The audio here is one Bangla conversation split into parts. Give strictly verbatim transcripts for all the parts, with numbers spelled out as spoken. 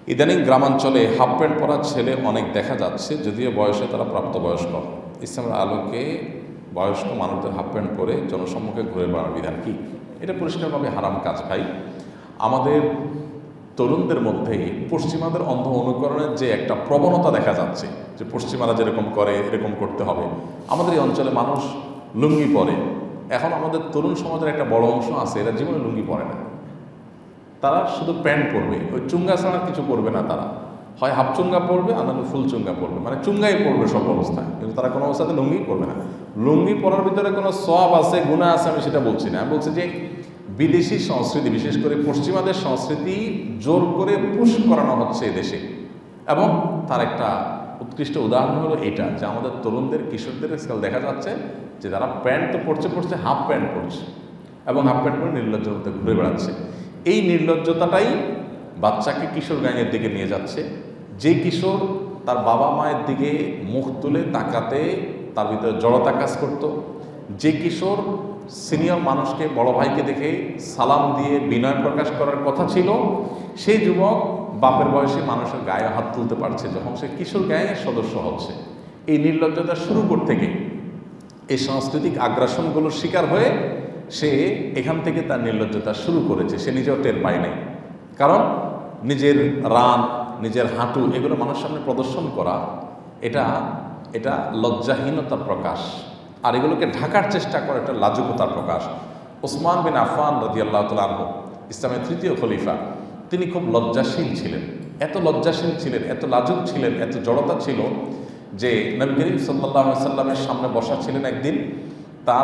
ইদানিং গ্রামাঞ্চলে হাফ প্যান্ট পরা ছেলে অনেক দেখা যাচ্ছে, যদিও বয়সে তারা প্রাপ্তবয়স্ক। ইসলামের আলোকে বয়স্ক মানুষদের হাফ প্যান্ট পরে জনসম্মুখে ঘুরে বেড়ানোর বিধান কি? এটা পরিষ্কারভাবে হারাম কাজ ভাই। আমাদের তরুণদের মধ্যেই পশ্চিমাদের অন্ধ অনুকরণের যে একটা প্রবণতা দেখা যাচ্ছে, যে পশ্চিমারা যেরকম করে এরকম করতে হবে। আমাদের এই অঞ্চলে মানুষ লুঙ্গি পরে। এখন আমাদের তরুণ সমাজের একটা বড় অংশ আছে, এরা জীবনে লুঙ্গি পরে না, তারা শুধু প্যান্ট পরবে, ওই চুঙ্গা ছাড়া কিছু পরবে না। তারা হয় হাফ চুঙ্গা পরবে আর নাহলে ফুল চুঙ্গা পরবে, মানে চুঙ্গাই পরবে সব অবস্থায়, কিন্তু তারা কোনো অবস্থাতে লুঙ্গি পরবে না। লুঙ্গি পরার ভিতরে কোনো সওয়াব আছে গুনাহ আছে আমি সেটা বলছি না, আমি বলছি যে বিদেশি সংস্কৃতি, বিশেষ করে পশ্চিমাদের সংস্কৃতি জোর করে পুশ করানো হচ্ছে এদেশে। এবং তার একটা উৎকৃষ্ট উদাহরণ হলো এটা, যে আমাদের তরুণদের কিশোরদের আজকাল দেখা যাচ্ছে যে তারা প্যান্ট তো পরছে পরছে হাফ প্যান্ট পরছে, এবং হাফ প্যান্ট পরে নির্লজ্জের মধ্যে ঘুরে বেড়াচ্ছে। এই নির্লজ্জতাটাই বাচ্চাকে কিশোর গাঙের দিকে নিয়ে যাচ্ছে। যে কিশোর তার বাবা মায়ের দিকে মুখ তুলে তাকাতে তার ভিতরে জড়তা কাজ করত, যে কিশোর সিনিয়র মানুষকে, বড় ভাইকে দেখে সালাম দিয়ে বিনয় প্রকাশ করার কথা ছিল, সেই যুবক বাপের বয়সী মানুষের গায়ে হাত তুলতে পারছে যখন সে কিশোর গায়ের সদস্য হচ্ছে। এই নির্লজ্জতা শুরু করতে গিয়ে এই সাংস্কৃতিক আগ্রাসনগুলোর শিকার হয়ে সে এখান থেকে তার নির্লজ্জতা শুরু করেছে, সে নিজেও টের পায় নাই। কারণ নিজের রান, নিজের হাঁটু এগুলো মানুষের সামনে প্রদর্শন করা, এটা এটা লজ্জাহীনতার প্রকাশ, আর এগুলোকে ঢাকার চেষ্টা করা এটা লাজুকতার প্রকাশ। ওসমান বিন আফফান রাদিয়াল্লাহু তাআলা আনহু, ইসলামের তৃতীয় খলিফা, তিনি খুব লজ্জাশীল ছিলেন। এত লজ্জাশীল ছিলেন, এত লাজুক ছিলেন, এত জড়তা ছিল যে নবী করিম সাল্লাল্লাহু আলাইহি সাল্লামের সামনে বসা ছিলেন একদিন, তার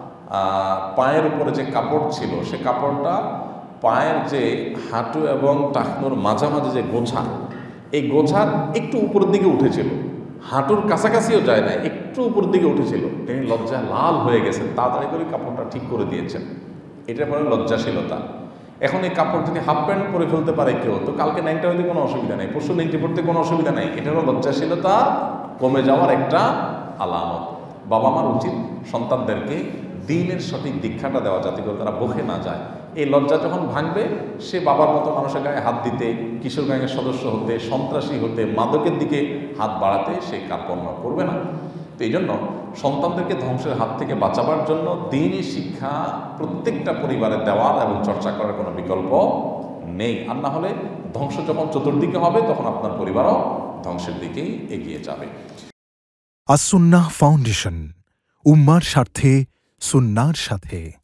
পায়ের উপরে যে কাপড় ছিল সে কাপড়টা পায়ের যে হাঁটু এবং টাকনুর মাঝামাঝি যে গোছা, এই গোছার একটু উপরের দিকে উঠেছিল, হাঁটুর কাছাকাছিও যায় না, একটু উপর দিকে উঠেছিল। তিনি লজ্জায় লাল হয়ে গেছেন, তাড়াতাড়ি করে কাপড়টা ঠিক করে দিয়েছেন। এটা বলে লজ্জাশীলতা। এখন এই কাপড় যদি হাফ প্যান্ট পরে ফেলতে পারে কেউ, তো কালকে ন্যাংটা হইতে কোনো অসুবিধা নেই, পরশু ন্যাংটি পড়তে কোনো অসুবিধা নেই। এটা হলো লজ্জাশীলতা কমে যাওয়ার একটা আলামত। বাবা মার উচিত সন্তানদেরকে দ্বীনের সঠিক দীক্ষাটা দেওয়া, যাতে করে তারা বকে না যায়। এই লজ্জা যখন ভাঙবে, সে বাবার মতো মানুষের গায়ে হাত দিতে, কিশোর গ্যাংয়ের সদস্য হতে, সন্ত্রাসী হতে, মাদকের দিকে হাত বাড়াতে সে কার্পণ্য করবে না। তো এই জন্য সন্তানদেরকে ধ্বংসের হাত থেকে বাঁচাবার জন্য দ্বীনি শিক্ষা প্রত্যেকটা পরিবারে দেওয়ার এবং চর্চা করার কোনো বিকল্প নেই। আর না হলে ধ্বংস যখন চতুর্দিকে হবে, তখন আপনার পরিবারও ধ্বংসের দিকেই এগিয়ে যাবে। আস সুন্নাহ ফাউন্ডেশন, উম্মার স্বার্থে সুন্নাহর সাথে।